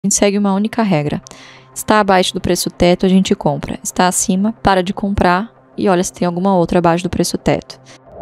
gente segue uma única regra. Está abaixo do preço teto, a gente compra. Está acima, para de comprar e olha se tem alguma outra abaixo do preço teto.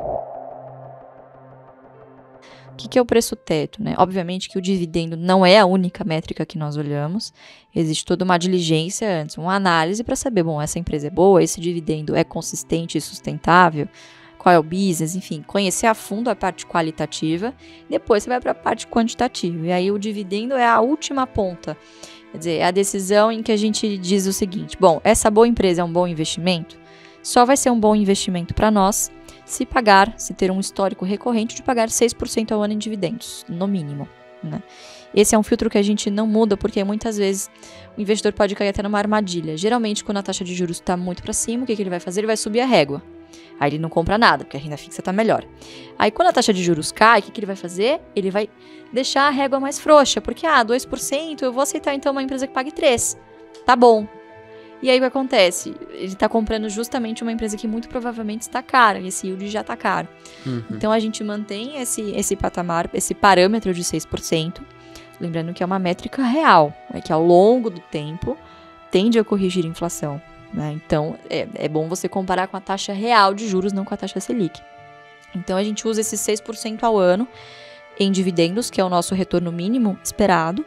O que é o preço teto, né? Obviamente que o dividendo não é a única métrica que nós olhamos. Existe toda uma diligência antes, uma análise para saber, bom, essa empresa é boa, esse dividendo é consistente e sustentável, qual é o business, enfim, conhecer a fundo a parte qualitativa, depois você vai para a parte quantitativa. E aí o dividendo é a última ponta. Quer dizer, é a decisão em que a gente diz o seguinte, bom, essa boa empresa é um bom investimento? Só vai ser um bom investimento para nós se ter um histórico recorrente de pagar 6% ao ano em dividendos, no mínimo, né? Esse é um filtro que a gente não muda, porque muitas vezes o investidor pode cair até numa armadilha. Geralmente, quando a taxa de juros está muito para cima, o que ele vai fazer? Ele vai subir a régua. Aí ele não compra nada, porque a renda fixa está melhor. Aí quando a taxa de juros cai, o que ele vai fazer? Ele vai deixar a régua mais frouxa, porque 2%, eu vou aceitar então uma empresa que pague 3%. Tá bom. E aí o que acontece? Ele está comprando justamente uma empresa que muito provavelmente está cara, e esse yield já está caro. Então a gente mantém esse patamar, esse parâmetro de 6%, lembrando que é uma métrica real, que ao longo do tempo tende a corrigir a inflação, né? Então é bom você comparar com a taxa real de juros, não com a taxa Selic. Então a gente usa esses 6% ao ano em dividendos, que é o nosso retorno mínimo esperado.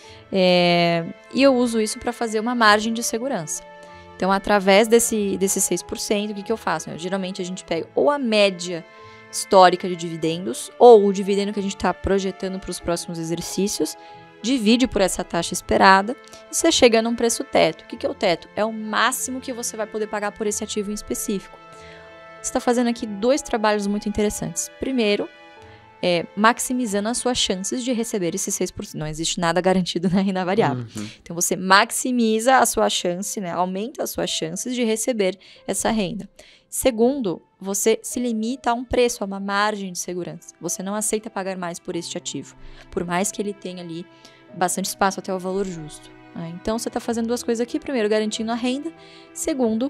E eu uso isso para fazer uma margem de segurança. Então, através desse 6%, o que eu faço? Geralmente, a gente pega ou a média histórica de dividendos, ou o dividendo que a gente está projetando para os próximos exercícios, divide por essa taxa esperada, e você chega num preço teto. O que é o teto? É o máximo que você vai poder pagar por esse ativo em específico. Você está fazendo aqui 2 trabalhos muito interessantes. Primeiro, maximizando as suas chances de receber esse 6%. Não existe nada garantido na renda variável. Então, você maximiza a sua chance, né? Aumenta as suas chances de receber essa renda. Segundo, você se limita a um preço, a uma margem de segurança. Você não aceita pagar mais por este ativo, por mais que ele tenha ali bastante espaço até o valor justo. Então, você está fazendo 2 coisas aqui. Primeiro, garantindo a renda. Segundo,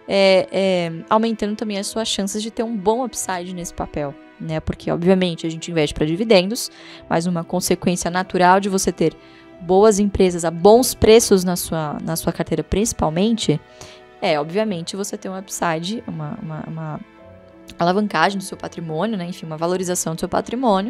aumentando também as suas chances de ter um bom upside nesse papel, né? Porque, obviamente, a gente investe para dividendos, mas uma consequência natural de você ter boas empresas a bons preços na sua carteira, principalmente, obviamente, você ter um upside, uma alavancagem do seu patrimônio, né? Enfim, uma valorização do seu patrimônio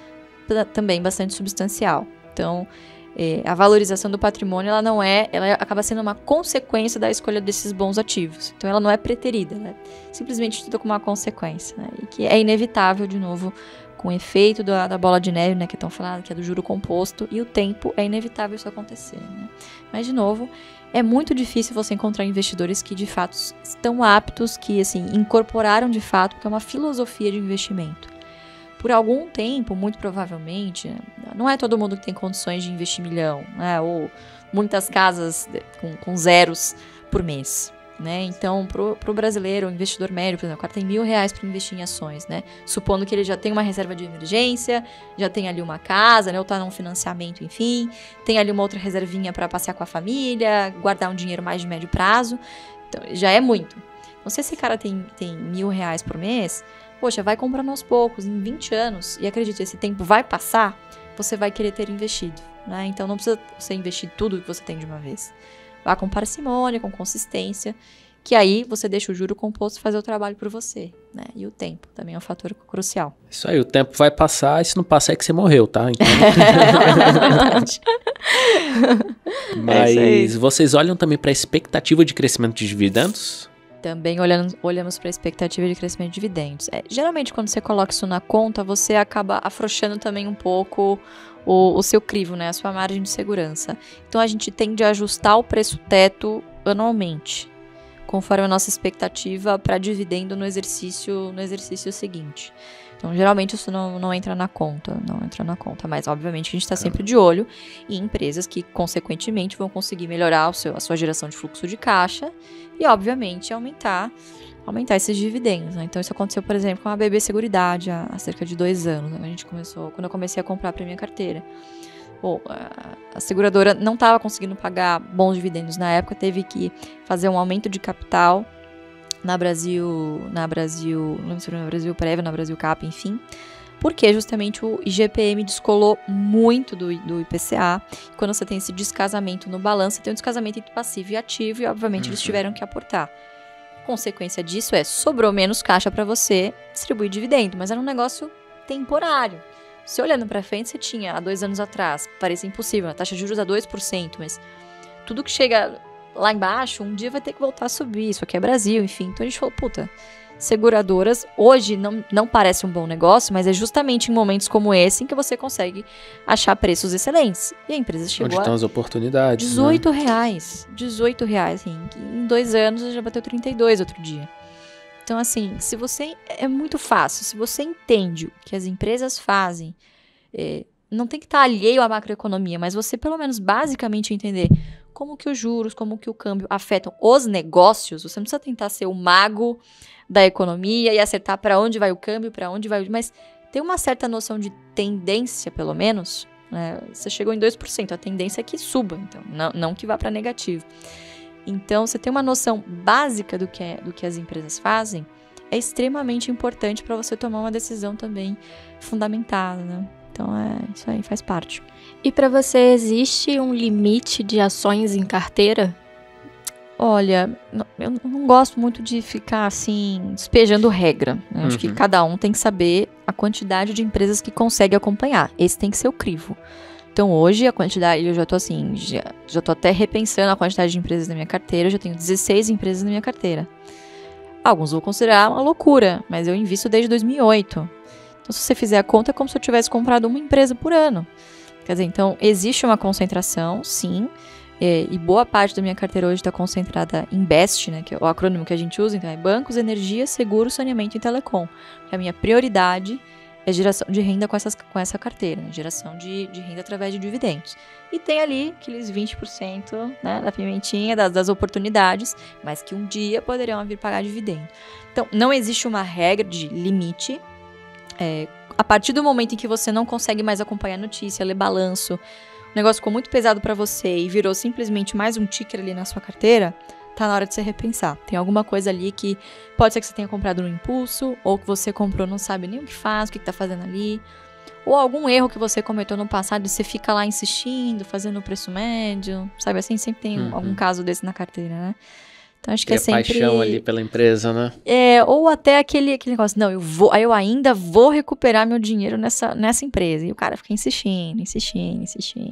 também bastante substancial. Então, a valorização do patrimônio, ela acaba sendo uma consequência da escolha desses bons ativos. Então, ela não é preterida, né? Simplesmente tudo como uma consequência, né? E que é inevitável, de novo, com o efeito da bola de neve, né? Que estão falando, que é do juro composto, e o tempo, é inevitável isso acontecer, né? Mas, de novo, é muito difícil você encontrar investidores que, de fato, estão aptos, que, assim, incorporaram, de fato, porque é uma filosofia de investimento. Por algum tempo, muito provavelmente, não é todo mundo que tem condições de investir milhão, né? Ou muitas casas com zeros por mês, né? Então, pro brasileiro, o investidor médio, por exemplo, o cara tem R$1.000 para investir em ações, né? Supondo que ele já tem uma reserva de emergência, já tem ali uma casa, né? Ou tá num financiamento, enfim, tem ali uma outra reservinha para passear com a família, guardar um dinheiro mais de médio prazo, então já é muito. Então, se esse cara tem R$1.000 por mês, poxa, vai comprando aos poucos, em 20 anos, e acredite, esse tempo vai passar, você vai querer ter investido, né? Então, não precisa você investir tudo que você tem de uma vez. Vá com parcimônia, com consistência, que aí você deixa o juro composto fazer o trabalho por você, né? E o tempo também é um fator crucial. Isso aí, o tempo vai passar, e se não passar é que você morreu, tá? Então... É verdade. Mas vocês olham também para a expectativa de crescimento de dividendos? Também olhamos para a expectativa de crescimento de dividendos. Geralmente, quando você coloca isso na conta, você acaba afrouxando também um pouco o seu crivo, né? A sua margem de segurança. Então, a gente tende a ajustar o preço teto anualmente, conforme a nossa expectativa para dividendo no exercício seguinte. Então, geralmente, isso não entra na conta, mas, obviamente, a gente está sempre de olho em empresas que, consequentemente, vão conseguir melhorar a sua geração de fluxo de caixa e, obviamente, aumentar esses dividendos, né? Então, isso aconteceu, por exemplo, com a BB Seguridade há cerca de 2 anos, né? Quando eu comecei a comprar para minha carteira. A seguradora não estava conseguindo pagar bons dividendos na época, teve que fazer um aumento de capital na Brasil Prévia, na Brasil Cap, enfim, porque justamente o IGPM descolou muito do IPCA. Quando você tem esse descasamento no balanço, você tem um descasamento entre passivo e ativo, e obviamente eles tiveram que aportar. Consequência disso sobrou menos caixa para você distribuir dividendo, mas era um negócio temporário. Você olhando para frente, você tinha, há 2 anos atrás, parecia impossível, a taxa de juros a 2%, mas tudo que chega lá embaixo, um dia vai ter que voltar a subir, isso aqui é Brasil, enfim. Então a gente falou, puta, seguradoras, hoje não parece um bom negócio, mas é justamente em momentos como esse em que você consegue achar preços excelentes. E a empresa chegou Onde estão as oportunidades, R$18, R$18, assim, em 2 anos já bateu 32 outro dia. Então, assim, se você, é muito fácil, se você entende o que as empresas fazem, não tem que estar alheio à macroeconomia, mas você pelo menos basicamente entender como que os juros, como que o câmbio afetam os negócios, você não precisa tentar ser o mago da economia e acertar para onde vai o câmbio, para onde vai, mas ter uma certa noção de tendência, pelo menos, né? Você chegou em 2%, a tendência é que suba, então, não que vá para negativo. Então, você ter uma noção básica do que as empresas fazem é extremamente importante para você tomar uma decisão também fundamentada, né? Então, isso aí faz parte. E para você, existe um limite de ações em carteira? Olha, eu não gosto muito de ficar, assim, despejando regra, né? Acho que cada um tem que saber a quantidade de empresas que consegue acompanhar. Esse tem que ser o crivo. Então, hoje, a quantidade, eu já tô assim, já tô até repensando a quantidade de empresas na minha carteira, eu já tenho 16 empresas na minha carteira. Alguns vou considerar uma loucura, mas eu invisto desde 2008. Então, se você fizer a conta, é como se eu tivesse comprado uma empresa por ano. Quer dizer, então, existe uma concentração, sim, e boa parte da minha carteira hoje está concentrada em BEST, né, que é o acrônimo que a gente usa, então é bancos, energia, seguro, saneamento e telecom. A minha prioridade é geração de renda com essa carteira, né? Geração de renda através de dividendos. E tem ali aqueles 20%, né, da pimentinha, das oportunidades, mas que um dia poderiam vir pagar dividendo. Então, não existe uma regra de limite. A partir do momento em que você não consegue mais acompanhar a notícia, ler balanço, o negócio ficou muito pesado para você e virou simplesmente mais um ticker ali na sua carteira, tá na hora de você repensar. Tem alguma coisa ali que pode ser que você tenha comprado no impulso, ou que você comprou não sabe nem o que faz, o que tá fazendo ali, ou algum erro que você cometeu no passado e você fica lá insistindo, fazendo o preço médio, sabe assim? Sempre tem algum caso desse na carteira, né? Então acho que é sempre... paixão ali pela empresa, né? Ou até aquele negócio, não, eu ainda vou recuperar meu dinheiro nessa empresa. E o cara fica insistindo, enfim.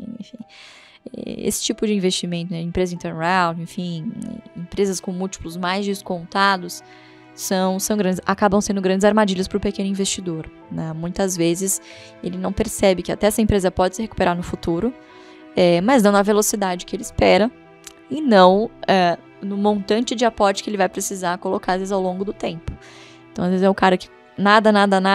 Esse tipo de investimento, né, empresa em turnaround, enfim, empresas com múltiplos mais descontados, são grandes, acabam sendo grandes armadilhas para o pequeno investidor, né? Muitas vezes ele não percebe que até essa empresa pode se recuperar no futuro, mas não na velocidade que ele espera e não no montante de aporte que ele vai precisar colocar, às vezes, ao longo do tempo. Então, às vezes, é o cara que nada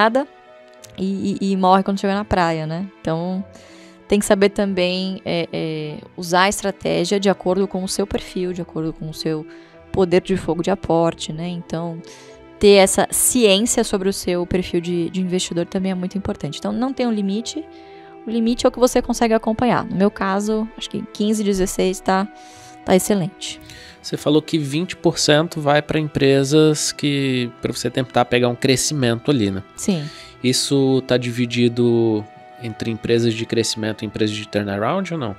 e morre quando chega na praia, né? Então, tem que saber também usar a estratégia de acordo com o seu perfil, de acordo com o seu poder de fogo de aporte, né? Então, ter essa ciência sobre o seu perfil de investidor também é muito importante. Então, não tem um limite. O limite é o que você consegue acompanhar. No meu caso, acho que 15, 16 tá excelente. Você falou que 20% vai para empresas que, para você tentar pegar um crescimento ali, né? Sim. Isso tá dividido entre empresas de crescimento e empresas de turnaround ou não?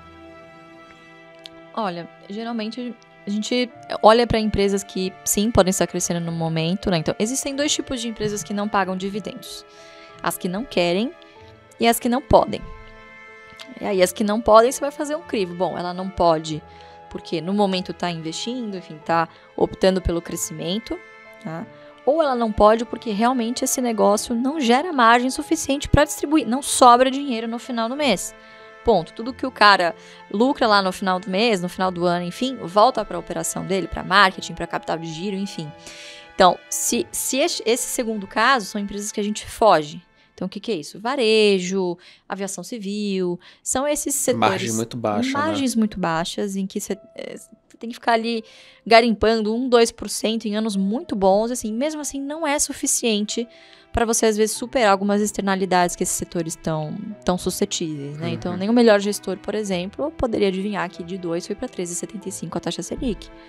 Olha, geralmente a gente olha para empresas que, sim, podem estar crescendo no momento, né? Então, existem 2 tipos de empresas que não pagam dividendos. As que não querem e as que não podem. E aí, as que não podem, você vai fazer um crivo. Bom, ela não pode porque no momento está investindo, enfim, está optando pelo crescimento, tá? Ou ela não pode porque realmente esse negócio não gera margem suficiente para distribuir, não sobra dinheiro no final do mês. Ponto. Tudo que o cara lucra lá no final do mês, no final do ano, enfim, volta para a operação dele, para marketing, para capital de giro, enfim. Então, se esse segundo caso, são empresas que a gente foge. Então, o que é isso? Varejo, aviação civil, são esses setores... Margem muito baixa, margens, né? Muito baixas, em que você tem que ficar ali garimpando 1, 2% em anos muito bons, assim, mesmo assim não é suficiente para você, às vezes, superar algumas externalidades que esses setores estão suscetíveis, né? Então, nem o melhor gestor, por exemplo, poderia adivinhar que de 2 foi para 13,75 a taxa Selic.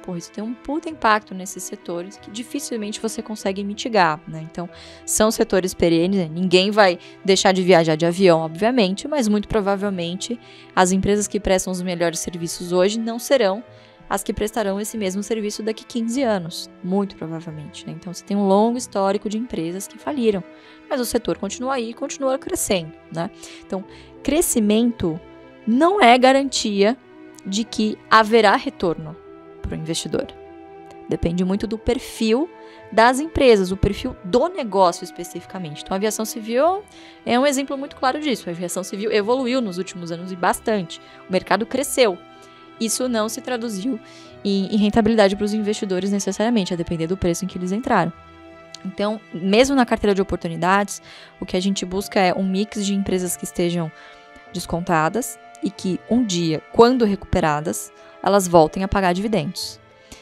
pô, isso tem um puta impacto nesses setores que dificilmente você consegue mitigar, né? Então, são setores perenes, né? Ninguém vai deixar de viajar de avião, obviamente, mas muito provavelmente as empresas que prestam os melhores serviços hoje não serão as que prestarão esse mesmo serviço daqui 15 anos, muito provavelmente, né? Então, você tem um longo histórico de empresas que faliram, mas o setor continua aí e continua crescendo, né? Então, crescimento não é garantia de que haverá retorno para o investidor. Depende muito do perfil das empresas, o perfil do negócio especificamente. Então, a aviação civil é um exemplo muito claro disso. A aviação civil evoluiu nos últimos anos e bastante. O mercado cresceu. Isso não se traduziu em rentabilidade para os investidores necessariamente, a depender do preço em que eles entraram. Então, mesmo na carteira de oportunidades, o que a gente busca é um mix de empresas que estejam descontadas e que um dia, quando recuperadas, elas voltem a pagar dividendos.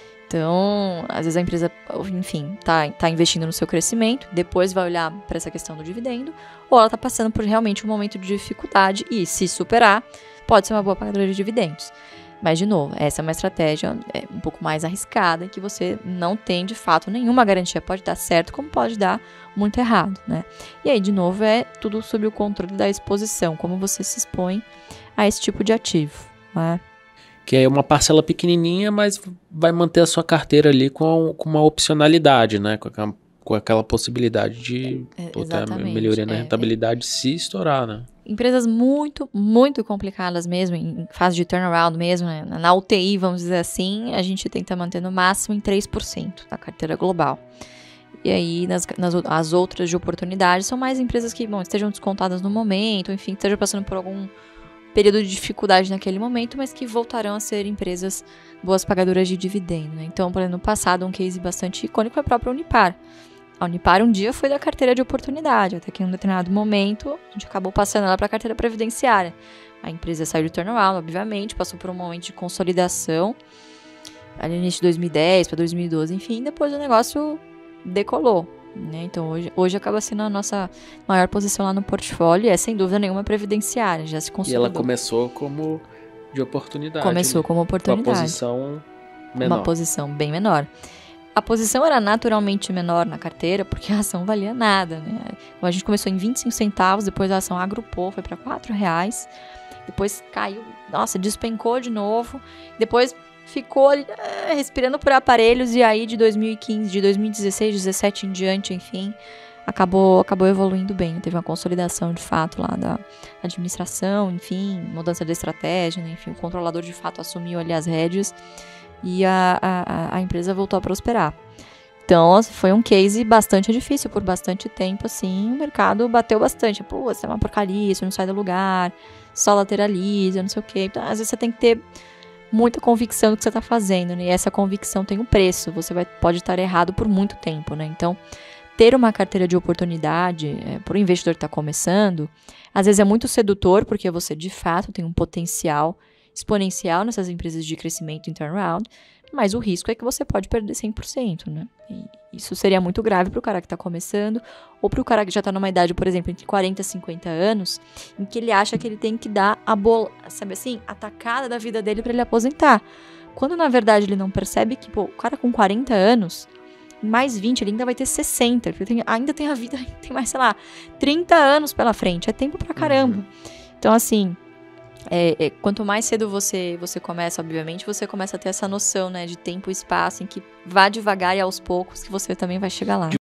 Então, às vezes a empresa, enfim, tá investindo no seu crescimento, depois vai olhar para essa questão do dividendo, ou ela está passando por realmente um momento de dificuldade e, se superar, pode ser uma boa pagadora de dividendos. Mas, de novo, essa é uma estratégia um pouco mais arriscada, que você não tem, de fato, nenhuma garantia. Pode dar certo, como pode dar muito errado, né? E aí, de novo, é tudo sob o controle da exposição, como você se expõe a esse tipo de ativo, né? Que é uma parcela pequenininha, mas vai manter a sua carteira ali com uma opcionalidade, né? Com aquela possibilidade de ter melhoria na rentabilidade se estourar, né? Empresas muito, muito complicadas mesmo, em fase de turnaround mesmo, né? Na UTI, vamos dizer assim, a gente tenta manter no máximo em 3% da carteira global. E aí, as outras de oportunidade são mais empresas que, bom, estejam descontadas no momento, enfim, estejam passando por algum período de dificuldade naquele momento, mas que voltarão a ser empresas boas pagadoras de dividendo, né? Então, por exemplo, no passado, um case bastante icônico é a própria Unipar. A Unipar um dia foi da carteira de oportunidade, até que em um determinado momento a gente acabou passando ela para a carteira previdenciária. A empresa saiu de turnaround, obviamente, passou por um momento de consolidação, ali no início de 2010 para 2012, enfim, depois o negócio decolou, né? Então hoje acaba sendo a nossa maior posição lá no portfólio, e é sem dúvida nenhuma previdenciária, já se consolidou. E ela começou como de oportunidade. Começou como oportunidade. Com a posição menor. Uma posição bem menor. A posição era naturalmente menor na carteira, porque a ação valia nada, né? A gente começou em 25 centavos, depois a ação agrupou, foi para R$4, depois caiu, nossa, despencou de novo, depois ficou respirando por aparelhos, e aí de 2015, de 2016, 2017 em diante, enfim, acabou evoluindo bem. Teve uma consolidação de fato lá da administração, enfim, mudança de estratégia, né? Enfim, o controlador de fato assumiu ali as rédeas, e a empresa voltou a prosperar. Então, foi um case bastante difícil por bastante tempo, assim, o mercado bateu bastante. Pô, isso é uma porcaria, isso não sai do lugar, só lateraliza, não sei o quê. Então, às vezes você tem que ter muita convicção do que você está fazendo, né? E essa convicção tem um preço, você pode estar errado por muito tempo, né? Então, ter uma carteira de oportunidade para o investidor que está começando, às vezes é muito sedutor, porque você, de fato, tem um potencial exponencial nessas empresas de crescimento em turnaround, mas o risco é que você pode perder 100%, né? E isso seria muito grave para o cara que está começando, ou para o cara que já está numa idade, por exemplo, entre 40 e 50 anos, em que ele acha que ele tem que dar sabe assim, a tacada da vida dele para ele aposentar. Quando, na verdade, ele não percebe que, pô, o cara com 40 anos, mais 20, ele ainda vai ter 60, ele ainda tem a vida, tem mais, sei lá, 30 anos pela frente, é tempo pra caramba. Então, assim, quanto mais cedo você começa, obviamente, você começa a ter essa noção, né, de tempo e espaço, em que vá devagar e aos poucos que você também vai chegar lá.